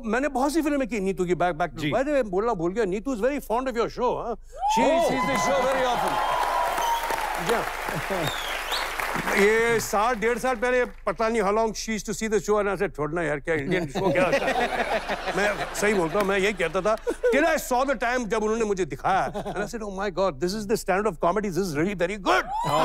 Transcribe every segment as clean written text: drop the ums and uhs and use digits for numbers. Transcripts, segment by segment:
मैंने बहुत सी फिल्में की नीतू की, back to by the way बोलना भूल गया, Neetu is very fond of your show. She sees the show very often. ये 1.5 साल पहले पता नहीं how long she used to see the show, and I said छोड़ना यार, क्या इंडियन शो क्या होता है। मैं सही बोलता हूँ, मैं यही कहता था till I saw the time, जब उन्होंने मुझे दिखाया, and I said oh my god, this is the standard of comedy, this is really very good.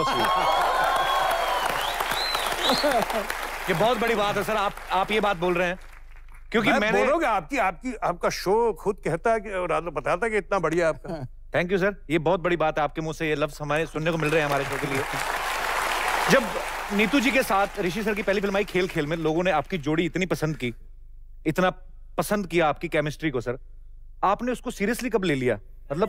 ये बहुत बड़ी बात है सर, आप ये बात बोल रहे हैं क्योंकि मैंने बोल रहा हूँ कि आपका शो खुद कहता है कि, और बताता है कि इतना बढ़िया आपका। थैंक यू सर, ये बहुत बड़ी बात है, आपके मुंह से ये लफ्ज हमारे सुनने को मिल रहे हैं हमारे शो के लिए। जब नीतू जी के साथ ऋषि सर की पहली फिल्म आई खेल खेल में, लोगों ने आपकी जोड़ी इतनी पसंद की, इतना पसंद किया आपकी केमिस्ट्री को सर, आपने उसको सीरियसली कब ले लिया? मतलब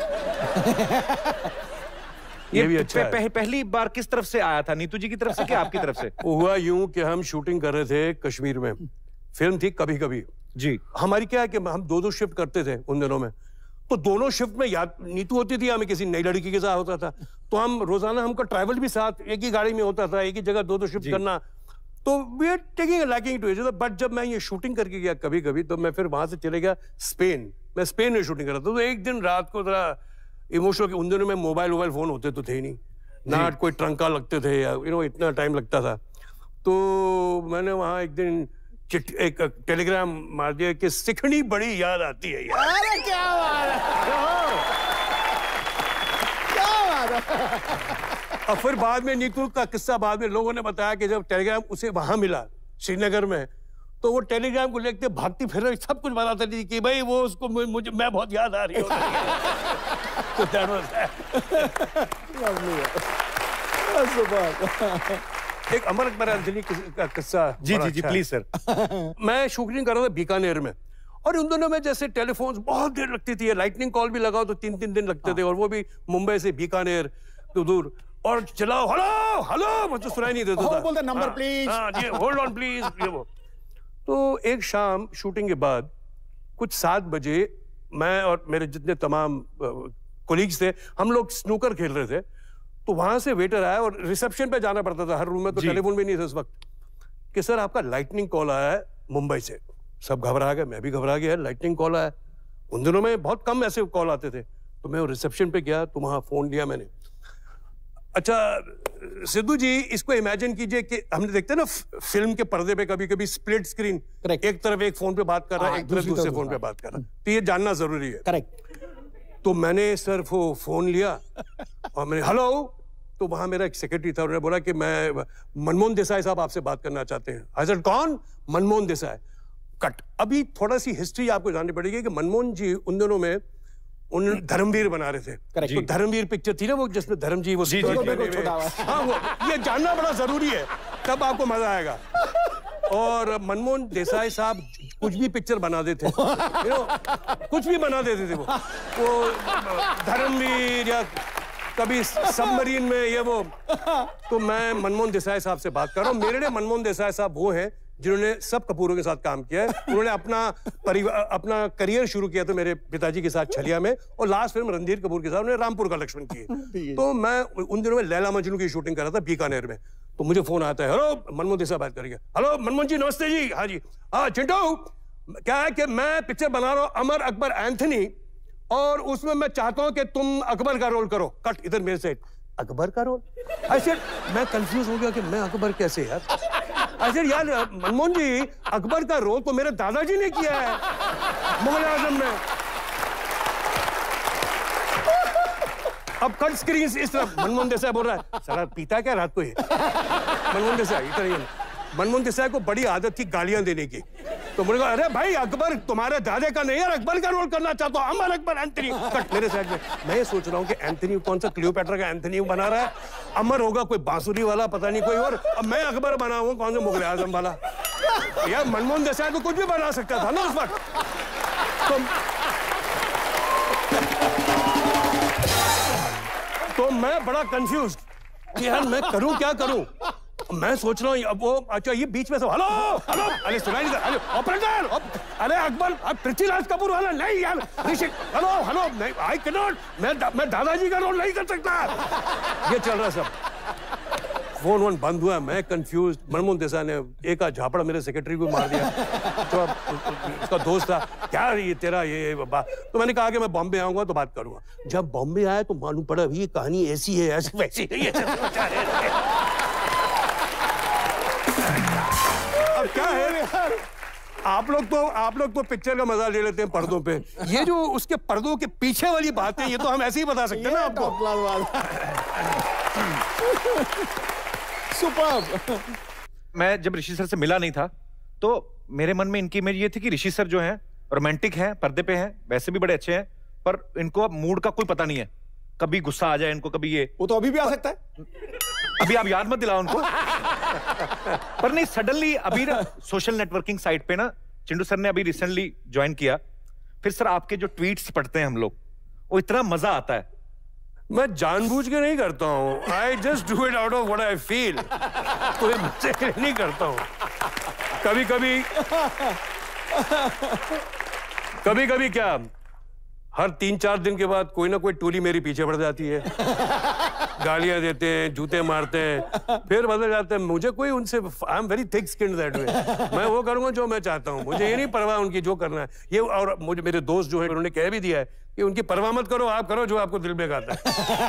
ये भी अच्छा है। पहली बार किस तरफ से आया था, नीतू जी की तरफ से कि आपकी तरफ से? हुआ यूं कि हम शूटिंग कर रहे थे कश्मीर में, फिल्म थी कभी कभी जी। हमारी क्या है कि हम 2-2 शिफ्ट करते थे उन दिनों में, तो दोनों शिफ्ट में या नीतू होती थी, हमें किसी नई लड़की के साथ होता था, तो हम रोजाना हमको ट्रैवल भी साथ एक ही गाड़ी में होता था, एक ही जगह 2-2 शिफ्ट करना, तो we are taking a liking to each other. But जब मैं ये शूटिंग करके गया कभी कभी, तो मैं फिर वहां से चले गया स्पेन, मैं स्पेन में शूटिंग कर रहा था, तो एक दिन रात को जरा इमोशनल, उन दिनों में मोबाइल फोन होते तो थे ही नहीं ना, कोई ट्रंका लगते थे या इतना टाइम लगता था, तो मैंने वहां एक दिन एक टेलीग्राम मार दिया कि सिखनी बड़ी याद आती है यार। अरे क्या बात है, क्या बात है। और फिर बाद में नीतू का किस्सा, बाद में लोगों ने बताया कि जब टेलीग्राम उसे वहां मिला श्रीनगर में, तो वो टेलीग्राम को लेकर भागती फिर रही, सब कुछ बताती थी कि भाई वो उसको मुझे मैं बहुत याद आ रही हूँ। तो that was that. एक अमर अकबर एंथनी का किस्सा। जी जी जी प्लीज सर। मैं शूटिंग कर रहा था बीकानेर में, और उन दोनों में जैसे टेलीफोन बहुत देर लगती थी, लाइटनिंग कॉल भी लगाओ तो 3-3 दिन लगते थे, और वो भी मुंबई से बीकानेर तो दूर, और चलाओ हेलो हेलो मुझे सुनाई नहीं देता था, बोलते number please, hold on please, ये वो। तो एक शाम शूटिंग के बाद कुछ 7 बजे मैं और मेरे जितने तमाम कोलीग्स थे, हम लोग स्नूकर खेल रहे थे, तो वहां से वेटर आया, और रिसेप्शन पे जाना पड़ता था हर रूम में, तो टेलीफोन भी नहीं था उस वक्त, कि सर आपका लाइटनिंग कॉल आया है मुंबई से। सब घबरा गए, मैं भी घबरा गया, लाइटनिंग कॉल आया। उन दिनों में बहुत कम ऐसे कॉल आते थे, तो मैं रिसेप्शन पे गया, तो वहां फोन लिया मैंने। अच्छा सिद्धू जी, इसको इमेजिन कीजिए कि हमने देखते हैं ना फिल्म के पर्दे पे कभी कभी स्प्लिट स्क्रीन, एक तरफ एक फोन पे बात कर रहा है, एक तरफ दूसरे फोन पे बात कर रहा है, तो ये जानना जरूरी है। करेक्ट। तो मैंने सर वो फोन लिया और मैंने हेलो, तो वहां मेरा एक सेक्रेटरी था, उन्होंने बोला कि मैं मनमोहन देसाई साहब आपसे बात करना चाहते हैं। आई सेड कौन? मनमोहन देसाई। कट। अभी थोड़ा सी हिस्ट्री आपको जाननी पड़ेगी कि मनमोहन जी उन दिनों में उन धर्मवीर बना रहे थे, तो धर्मवीर पिक्चर थी ना वो, जिसमें धर्म जी वो हाँ, वो ये जानना बड़ा जरूरी है, तब आपको मजा आएगा। और मनमोहन देसाई साहब कुछ भी पिक्चर बना देते, कुछ भी बना देते थे वो धर्मवीर या कभी सबमरीन में ये वो। तो मैं मनमोहन देसाई साहब से बात कर रहा हूँ। मेरे लिए मनमोहन देसाई साहब वो हैं जिन्होंने सब कपूरों के साथ काम किया है। उन्होंने अपना करियर शुरू किया था मेरे पिताजी के साथ छलिया में, और लास्ट फिल्म रणधीर कपूर के साथ उन्होंने रामपुर का लक्ष्मण की। तो मैं उन दिनों में लैला मजनू की शूटिंग कर रहा था बीकानेर में, तो मुझे फोन आता है, हेलो मनमोहन देसाई बात करेंगे। हेलो मनमोहन जी नमस्ते जी। हाँ जी। हाँ चिंटू, क्या है कि मैं पिक्चर बना रहा हूँ अमर अकबर एंथनी, और उसमें मैं चाहता हूं कि तुम अकबर का रोल करो। कट। इधर मेरे से अकबर का रोल? ऐसे मैं कंफ्यूज हो गया कि मैं अकबर कैसे यार। ऐसे यार मनमोहन जी, अकबर का रोल तो मेरे दादाजी ने किया है मुगल आजम में। अब कट स्क्रीन इस तरफ मनमोहन देसाई बोल रहा है, साला पीता क्या रात को ये? मनमोहन देसाई इतना, मनमोहन देसाई को बड़ी आदत थी गालियां देने की, तो मुझे कहा अरे भाई अकबर तुम्हारे दादे का नहीं यार, अकबर का रोल करना चाहता हूं, अमर अकबर एंथनी। कट मेरे साइड में। मैं ये सोच रहा हूँ कि एंथनी कौन सा क्लियोपेट्रा का एंथनी बना रहा है, अमर होगा कोई बांसुरी वाला पता नहीं कोई, और अब मैं अकबर बना हूँ कौन सा मुगल आजम वाला। यार मनमोहन देसाई तो कुछ भी बना सकता था ना उस वक्त। तो मैं बड़ा कंफ्यूज कि यार मैं करूं क्या करूं। मैं सोच रहा हूँ अब वो, अच्छा ये बीच में से हेलो हेलो, अरे सुनाई नहीं, हेलो ऑपरेटर, अरे अकबर पृथ्वीराज कपूर वाला नहीं यार, ऋषि हेलो हेलो, नहीं आई कैन नॉट, मैं दादाजी का रोल नहीं कर सकता। ये चल रहा सब। फोन वोन बंद हुआ, मैं कंफ्यूज। मनमोहन देसाई ने एक आध झापड़ा मेरे सेक्रेटरी को मार दिया। तो उसका दोस्त था, क्या ये तेरा ये बात। तो मैंने कहा कि मैं बॉम्बे आऊंगा तो बात करूंगा। जब बॉम्बे आया तो मालूम पड़ा ये कहानी ऐसी है, ऐसी वैसी है। अब क्या है, आप लोग तो पिक्चर का मजा ले लेते हैं पर्दों पे। ये जो उसके पर्दों के पीछे वाली बात है, ये तो हम ऐसे ही बता सकते हैं ना आपको। सुपर्ब। मैं जब ऋषि सर से मिला नहीं था तो मेरे मन में इनकी इमेज ये थी कि ऋषि सर जो हैं रोमांटिक हैं, पर्दे पे हैं, वैसे भी बड़े अच्छे हैं, पर इनको अब मूड का कोई पता नहीं है। कभी गुस्सा आ जाए इनको, कभी ये। वो तो अभी भी आ सकता है। अभी आप याद मत दिलाओ उनको। पर नहीं, सडनली अभी ना सोशल नेटवर्किंग साइट पे ना चिंटू सर ने अभी रिसेंटली ज्वाइन किया। फिर सर आपके जो ट्वीट्स पढ़ते हैं हम लोग, वो इतना मजा आता है। मैं जानबूझ के नहीं करता हूं, I just do it out of what I feel. कोई मजे के लिए नहीं करता हूं। कभी कभी क्या, हर 3-4 दिन के बाद कोई ना कोई टोली मेरी पीछे पड़ जाती है, गालियां देते हैं, जूते मारते हैं, फिर बदल जाते हैं। मुझे कोई उनसे, I am very thick skinned that way. मैं वो करूंगा जो मैं चाहता हूं, मुझे ये नहीं परवाह उनकी जो करना है ये। और मुझे मेरे दोस्त जो है उन्होंने कह भी दिया है कि उनकी परवाह मत करो, आप करो जो आपको दिल में आता है।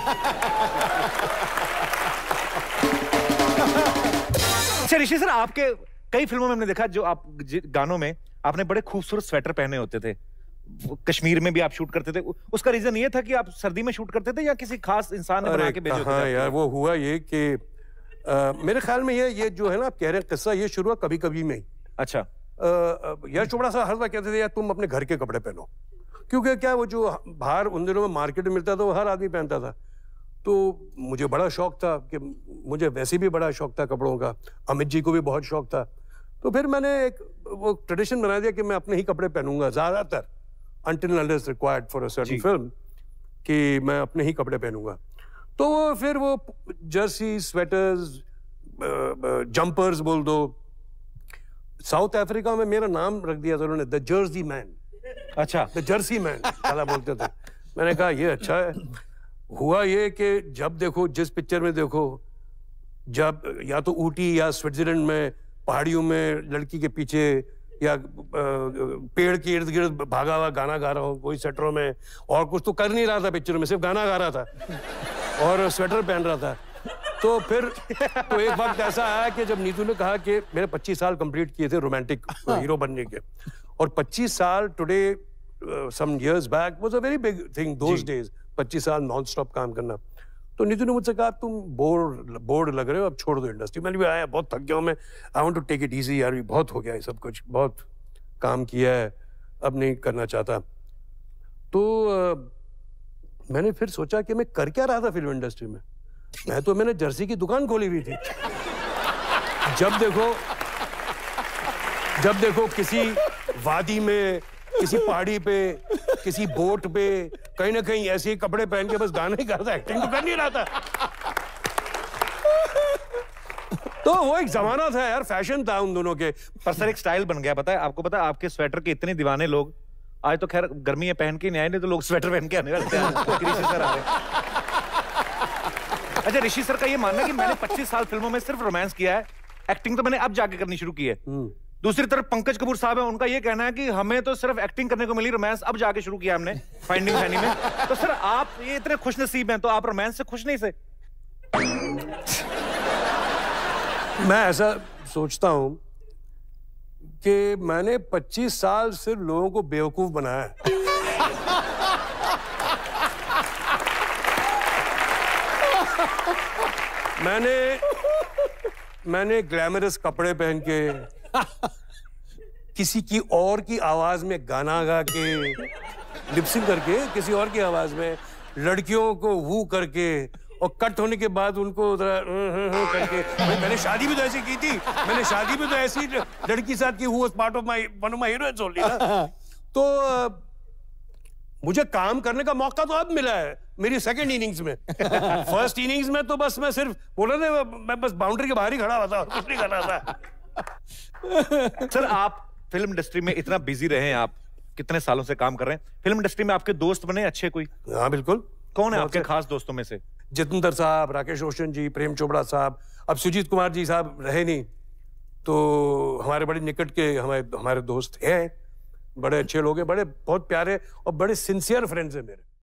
अच्छा ऋषि सर, आपके कई फिल्मों में हमने देखा जो आप गानों में आपने बड़े खूबसूरत स्वेटर पहने होते थे। कश्मीर में भी आप शूट करते थे, उसका रीजन ये था कि आप सर्दी में शूट करते थे या किसी खास इंसान ने बना के भेजे होते थे? हाँ यार, वो हुआ ये कि मेरे ख्याल में ये जो है ना आप कह रहे हैं किस्सा, ये शुरू हुआ कभी कभी में ही। अच्छा। यार चोपड़ा साहब हर बार कहते थे यार तुम अपने घर के कपड़े पहनो, क्योंकि क्या वो जो बाहर उन दिनों में मार्केट में मिलता था वो हर आदमी पहनता था। तो मुझे बड़ा शौक था कि मुझे वैसे भी बड़ा शौक था कपड़ों का, अमित जी को भी बहुत शौक था। तो फिर मैंने एक वो ट्रेडिशन बना दिया कि मैं अपने ही कपड़े पहनूंगा ज़्यादातर, until unless required for a certain film, कि मैं अपने ही कपड़े पहनूंगा। तो फिर वो जर्सी, स्वेटर्स, जंपर्स बोल दो। साउथ अफ्रीका में मेरा नाम रख दिया था उन्होंने, द जर्सी मैन। अच्छा, द जर्सी मैन साला बोलते थे। मैंने कहा ये अच्छा है। हुआ ये कि जब देखो, जिस पिक्चर में देखो, जब या तो ऊटी या स्विट्जरलैंड में पहाड़ियों में लड़की के पीछे या पेड़ के इर्द गिर्द भागा हुआ गाना गा रहा हूँ, कोई स्वेटरों में, और कुछ तो कर नहीं रहा था पिक्चर में, सिर्फ गाना गा रहा था और स्वेटर पहन रहा था। तो फिर तो एक वक्त ऐसा आया कि जब नीतू ने कहा कि मेरे 25 साल कंप्लीट किए थे रोमांटिक हीरो बनने के, और 25 साल today some years back was a very big thing those days. 25 साल नॉन स्टॉप काम करना। तो नीतू ने मुझसे कहा तुम बोर्ड लग रहे हो, अब छोड़ दो इंडस्ट्री। मैंने भी आया, बहुत थक गया हूँ मैं, I want to take it easy यार, बहुत हो गया है सब कुछ, बहुत काम किया है, अब नहीं करना चाहता। तो मैंने फिर सोचा कि मैं कर क्या रहा था फिल्म इंडस्ट्री में। मैंने जर्सी की दुकान खोली हुई थी। जब देखो किसी वादी में, किसी पहाड़ी पे, किसी बोट पे, कहीं ना कहीं ऐसे ही कपड़े पहन के बस गाना ही करता, एक्टिंग तो कर नहीं रहा था। तो वो एक जमाना था यार, फैशन था उन दोनों के। पर सर एक स्टाइल बन गया, पता है आपको? पता है आपके स्वेटर के इतने दीवाने लोग, आज तो खैर गर्मी है पहन के नहीं आए, नहीं तो लोग स्वेटर पहन के आने वाले थे। ऋषि सर आ रहे। अच्छा, ऋषि सर का ये मानना है कि मैंने 25 साल फिल्मों में सिर्फ रोमांस किया है, एक्टिंग तो मैंने अब जाके करनी शुरू की है। दूसरी तरफ पंकज कपूर साहब है, उनका ये कहना है कि हमें तो सिर्फ एक्टिंग करने को मिली, रोमांस अब जाके शुरू किया हमने फाइंडिंग फैनी में। तो सर आप ये इतने खुश नसीब हैं, तो आप रोमांस से खुश नहीं से? मैं ऐसा सोचता हूं कि मैंने 25 साल सिर्फ लोगों को बेवकूफ बनाया है। मैंने ग्लैमरस कपड़े पहन के, किसी की और की आवाज में गाना गा के, लिपसिंग करके किसी और की आवाज में, लड़कियों को वू करके, और कट होने के बाद उनको करके। मैंने शादी भी तो ऐसी की थी, मैंने शादी भी तो ऐसी लड़की साथ की, who was part of one of my heroines only ना। तो मुझे काम करने का मौका तो अब मिला है मेरी सेकंड इनिंग्स में। फर्स्ट इनिंग्स में तो बस मैं सिर्फ बोला था, मैं बस बाउंड्री के बाहर ही खड़ा हुआ था, कुछ नहीं कर रहा था। सर आप फिल्म इंडस्ट्री में इतना बिजी रहे हैं, आप कितने सालों से काम कर रहे हैं फिल्म इंडस्ट्री में, आपके दोस्त बने अच्छे कोई? हाँ बिल्कुल। कौन है आपके खास दोस्तों में से? जितेंद्र साहब, राकेश रोशन जी, प्रेम चोपड़ा साहब, अब सुजीत कुमार जी साहब रहे नहीं, तो हमारे बड़े निकट के हमारे दोस्त हैं, बड़े अच्छे लोग हैं, बड़े बहुत प्यारे और बड़े सिंसियर फ्रेंड्स हैं मेरे।